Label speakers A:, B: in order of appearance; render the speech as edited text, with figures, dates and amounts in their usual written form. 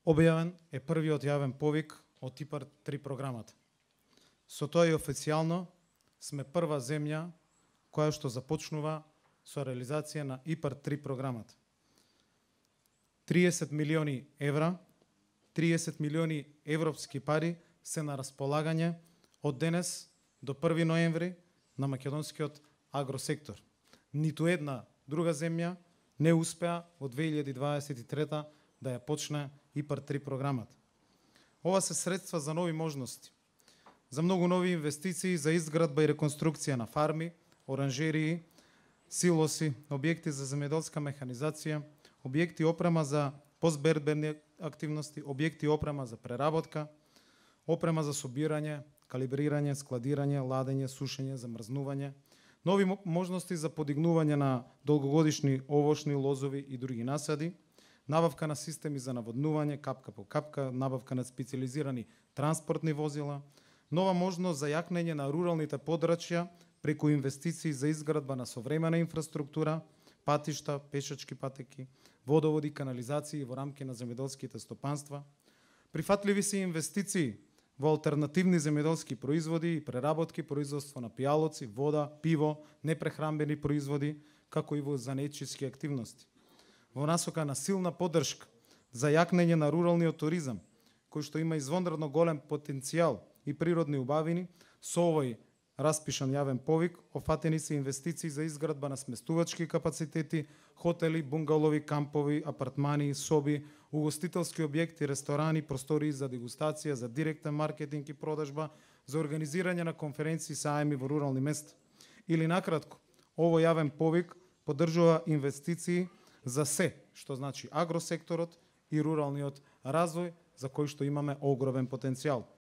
A: Објавен е првиот јавен повик од ИПАР 3 програмата. Со тоа и официјално сме прва земја која што започнува со реализација на ИПАР 3 програмата. 30 милиони евра, 30 милиони европски пари се на располагање од денес до 1 ноември на македонскиот агросектор. Ниту една друга земја не успеа од 2023 да ја почне ИПАР 3 програмата. Ова се средства за нови можности, за многу нови инвестиции за изградба и реконструкција на фарми, оранжерии, силоси, објекти за земјоделска механизација, објекти опрема за постберберни активности, објекти опрема за преработка, опрема за собирање, калибрирање, складирање, ладење, сушење, замрзнување, нови можности за подигнување на долгогодишни овошни, лозови и други насади, набавка на системи за наводнување, капка по капка, набавка на специализирани транспортни возила, нова можност за јакнење на руралните подрачја преку инвестиции за изградба на современа инфраструктура, патишта, пешачки патеки, водоводи, канализации во рамки на земјоделските стопанства, прифатливи се инвестиции во алтернативни земјоделски производи и преработки, производство на пијалоци, вода, пиво, непрехранбени производи, како и во занечиски активности. Во насока на силна поддршка за јакнење на руралниот туризам, кој што има извонредно голем потенцијал и природни убавини, со овој распишан јавен повик, офатени се инвестиции за изградба на сместувачки капацитети, хотели, бунгалови, кампови, апартмани, соби, угостителски објекти, ресторани, простории за дегустација, за директен маркетинг и продажба, за организирање на конференции, сајми во рурални места. Или накратко, овој јавен повик поддржува инвестиции за се, што значи агросекторот и руралниот развој, за кој што имаме огромен потенцијал.